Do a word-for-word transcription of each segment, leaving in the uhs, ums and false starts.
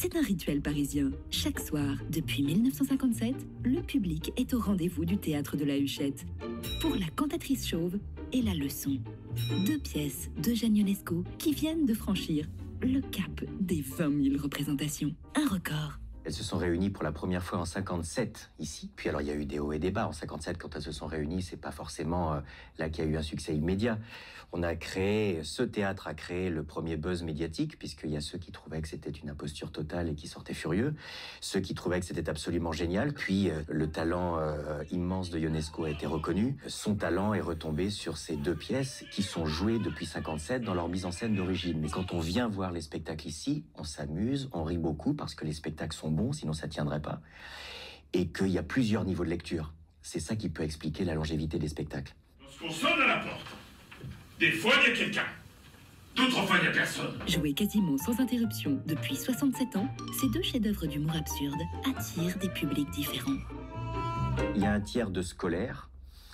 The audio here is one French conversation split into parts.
C'est un rituel parisien. Chaque soir, depuis mille neuf cent cinquante-sept, le public est au rendez-vous du théâtre de la Huchette pour La Cantatrice chauve et La Leçon. Deux pièces d'Eugène Ionesco qui viennent de franchir le cap des vingt mille représentations. Un record. Elles se sont réunies pour la première fois en cinquante-sept, ici. Puis alors, il y a eu des hauts et des bas. En cinquante-sept, quand elles se sont réunies, c'est pas forcément euh, là qu'il y a eu un succès immédiat. On a créé, ce théâtre a créé le premier buzz médiatique, puisqu'il y a ceux qui trouvaient que c'était une imposture totale et qui sortaient furieux. Ceux qui trouvaient que c'était absolument génial. Puis, euh, le talent euh, immense de Ionesco a été reconnu. Son talent est retombé sur ces deux pièces qui sont jouées depuis cinquante-sept dans leur mise en scène d'origine. Mais quand on vient voir les spectacles ici, on s'amuse, on rit beaucoup parce que les spectacles sont bons, sinon ça tiendrait pas, et qu'il y a plusieurs niveaux de lecture. C'est ça qui peut expliquer la longévité des spectacles. Lorsqu'on sonne à la porte, des fois il y a quelqu'un, d'autres fois il n'y a personne. Joués quasiment sans interruption depuis soixante-sept ans, ces deux chefs-d'œuvre d'humour absurde attirent des publics différents. Il y a un tiers de scolaires,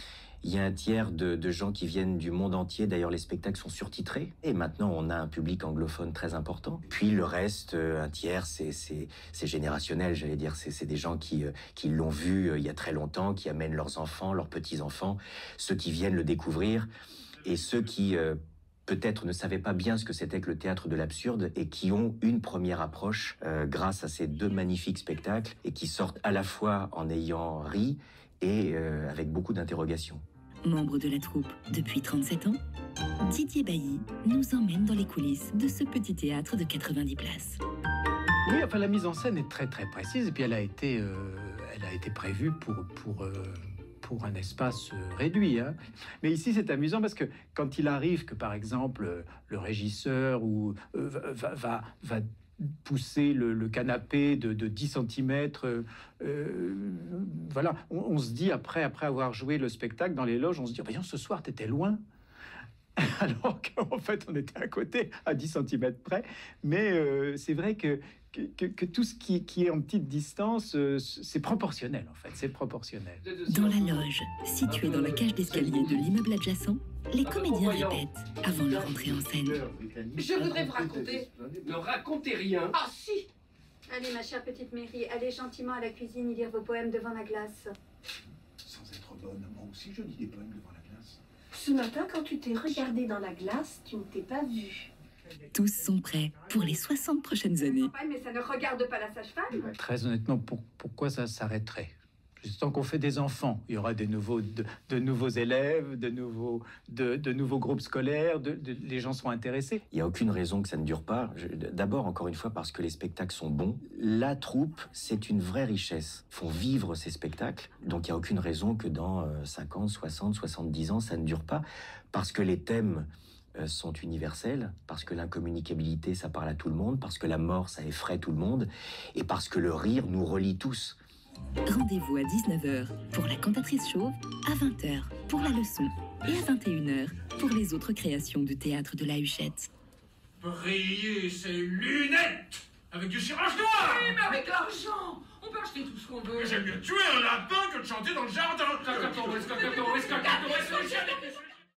il y a un tiers de, de gens qui viennent du monde entier. D'ailleurs, les spectacles sont surtitrés. Et maintenant, on a un public anglophone très important. Puis le reste, un tiers, c'est, c'est, c'est générationnel, j'allais dire. C'est, c'est des gens qui, qui l'ont vu il y a très longtemps, qui amènent leurs enfants, leurs petits-enfants, ceux qui viennent le découvrir et ceux qui... Euh, peut-être ne savaient pas bien ce que c'était que le théâtre de l'absurde et qui ont une première approche euh, grâce à ces deux magnifiques spectacles et qui sortent à la fois en ayant ri et euh, avec beaucoup d'interrogations. Membre de la troupe depuis trente-sept ans, Didier Bailly nous emmène dans les coulisses de ce petit théâtre de quatre-vingt-dix places. Oui, enfin la mise en scène est très très précise et puis elle a été, euh, elle a été prévue pour... pour euh... pour un espace réduit. Hein. Mais ici, c'est amusant parce que quand il arrive que, par exemple, le régisseur ou, euh, va, va, va pousser le, le canapé de, de dix centimètres, euh, voilà, on, on se dit, après, après avoir joué le spectacle dans les loges, on se dit, oh, voyons, ce soir, t'étais loin. Alors qu'en fait, on était à côté, à dix centimètres près. Mais euh, c'est vrai que Que, que, que tout ce qui, qui est en petite distance, euh, c'est proportionnel, en fait. C'est proportionnel. Dans la loge, située dans la cage d'escalier de l'immeuble adjacent, les comédiens répètent avant leur entrée en scène. Je voudrais vous raconter. Ne racontez rien. Ah si. Allez, ma chère petite Mary, allez gentiment à la cuisine y lire vos poèmes devant la glace. Sans être bonne, moi aussi je lis des poèmes devant la glace. Ce matin, quand tu t'es regardé dans la glace, tu ne t'es pas vu. Tous sont prêts pour les soixante prochaines années. Mais ça ne regarde pas la sage-femme. Très honnêtement, pour, pourquoi ça s'arrêterait? Tant qu'on fait des enfants, il y aura des nouveaux, de, de nouveaux élèves, de nouveaux, de, de nouveaux groupes scolaires, de, de, les gens sont intéressés. Il n'y a aucune raison que ça ne dure pas. D'abord, encore une fois, parce que les spectacles sont bons. La troupe, c'est une vraie richesse. Ils font vivre ces spectacles. Donc, il n'y a aucune raison que dans cinquante, soixante, soixante-dix ans, ça ne dure pas. Parce que les thèmes sont universels, parce que l'incommunicabilité, ça parle à tout le monde, parce que la mort, ça effraie tout le monde, et parce que le rire nous relie tous. Rendez-vous à dix-neuf heures pour La Cantatrice chauve, à vingt heures pour La Leçon, et à vingt et une heures pour les autres créations du théâtre de la Huchette. Briller ses lunettes avec du cirage noir. Oui, mais avec l'argent, on peut acheter tout ce qu'on veut. J'aime mieux tuer un lapin que de chanter dans le jardin. Cacato, cacato, cacato, cacato,